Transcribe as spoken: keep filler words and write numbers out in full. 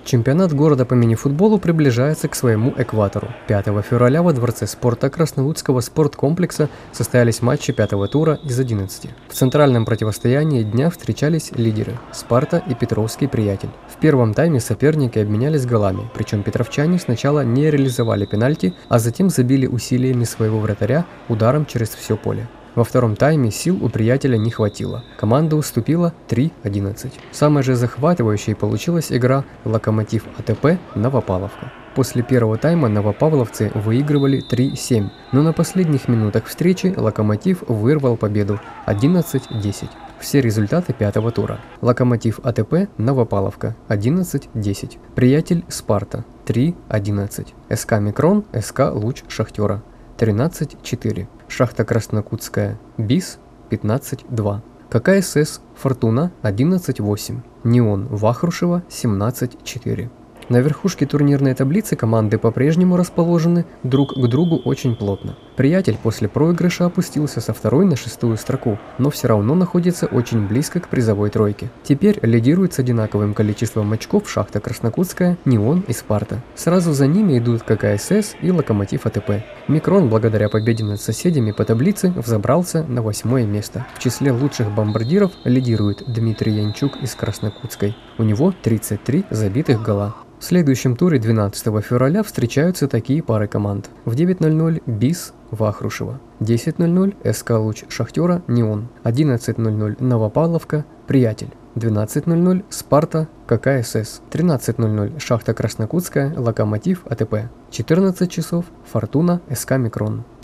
Чемпионат города по мини-футболу приближается к своему экватору. пятого февраля во Дворце спорта Краснолудского спорткомплекса состоялись матчи пятого тура из одиннадцати. В центральном противостоянии дня встречались лидеры – «Спарта» и «Петровский приятель». В первом тайме соперники обменялись голами, причем петровчане сначала не реализовали пенальти, а затем забили усилиями своего вратаря ударом через все поле. Во втором тайме сил у приятеля не хватило. Команда уступила три одиннадцать. Самой же захватывающей получилась игра «Локомотив АТП» Новопавловка. После первого тайма новопавловцы выигрывали три семь, но на последних минутах встречи «Локомотив» вырвал победу одиннадцать десять. Все результаты пятого тура. «Локомотив АТП» Новопавловка одиннадцать десять. «Приятель» Спарта три одиннадцать. СК Микрон, СК Луч Шахтера тринадцать четыре. Шахта Краснокутская БИС пятнадцать два. ККСС Фортуна одиннадцать восемь. Неон Вахрушева семнадцать четыре. На верхушке турнирной таблицы команды по-прежнему расположены друг к другу очень плотно. «Приятель» после проигрыша опустился со второй на шестую строку, но все равно находится очень близко к призовой тройке. Теперь лидирует с одинаковым количеством очков Шахта Краснокутская, Неон и Спарта. Сразу за ними идут ККСС и Локомотив АТП. Микрон, благодаря победе над соседями по таблице, взобрался на восьмое место. В числе лучших бомбардиров лидирует Дмитрий Янчук из Краснокутской. У него тридцать три забитых гола. В следующем туре двенадцатого февраля встречаются такие пары команд. В девять ноль ноль БИС Вахрушева, десять ноль ноль СК Луч Шахтера Неон, одиннадцать ноль ноль Новопавловка Приятель, двенадцать ноль ноль Спарта ККСС, тринадцать ноль ноль Шахта Краснокутская Локомотив АТП, четырнадцать часов Фортуна СК Микрон.